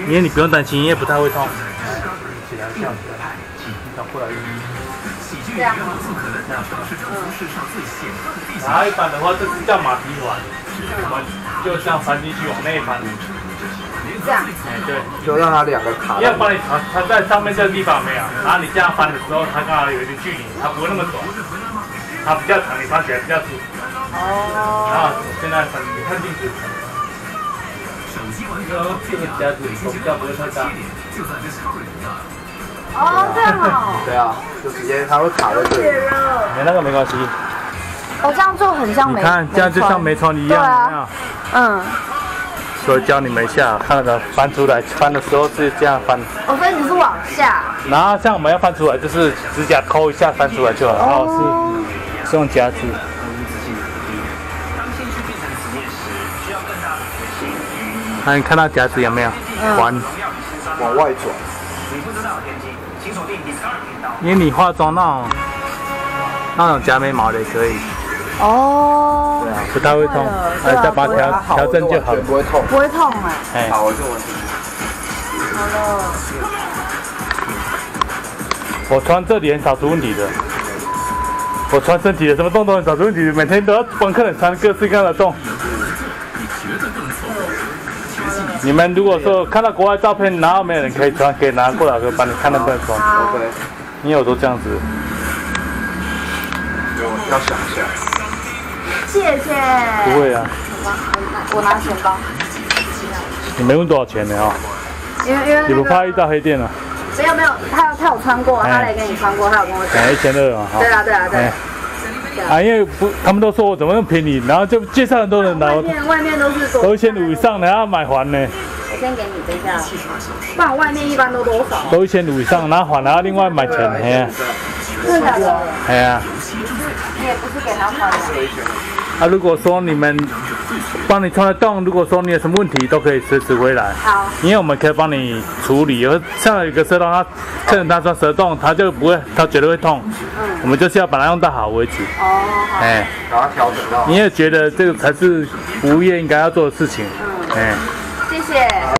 因为你不用担心，因为不太会痛。起来跳起来，转过来。 这样吗？ 然后一般的话，这是叫马蹄环，我们就这样翻进去往内翻。 这样。 哎，对。 就让它两个卡。 要帮你它在上面这个地方没有，然后你这样翻的时候，它刚好有一点距离，它不会那么短，它比较长，你翻起来比较舒服。 哦。 然后现在翻，你看镜子。这个夹子手比较不会太大。 哦，这样哦。 对啊，就直接它会卡在这里。 没那个没关系。 哦，这样做很像没。 你看，这样就像没穿一样，有没有？ 嗯。 所以教你们一下，看到翻出来，翻的时候是这样翻。 哦，所以你是往下。 然后像我们要翻出来，就是指甲抠一下翻出来就好，然后是用夹子。你看到夹子有没有？环往外转。 因为你化妆那种夹眉毛的也可以。 哦。 对啊，不太会痛，再把它调整就好了。 不会痛。 不会痛哎。 好，我就完成。 好了。 我穿这里很少出问题的。我穿身体的什么洞都很少出问题，每天都要帮客人穿各式各样的洞。你们如果说看到国外照片，然后没有人可以穿，可以拿过来，可以帮你看能不能穿。 OK。 因为我都这样子。 我要想一下。 谢谢。 不会啊。 我拿钱包。 你没问多少钱呢？ 因为你不怕遇到黑店啊？ 没有，他有穿过，他来给你穿过，他有跟我讲。 1200嘛。 对啊。 因为他们都说我怎么那么便宜，然后就介绍很多人来。 外面都是都1500以上的，要买环呢。 我先给你等一下，不然外面一般都多少？ 都1500以上，然后环还要另外买钱，哎呀。 真的假的？ 哎呀。 你也不是给他穿的。 如果说你们帮你穿得动，如果说你有什么问题，都可以随时回来。 好。因为我们可以帮你处理。像有一个蛇洞，客人他穿蛇洞，他就不会，他觉得会痛。我们就是要把它用到好为止。 哦。 哎。 把它调整到。 你也觉得这个才是服务业应该要做的事情。 谢谢。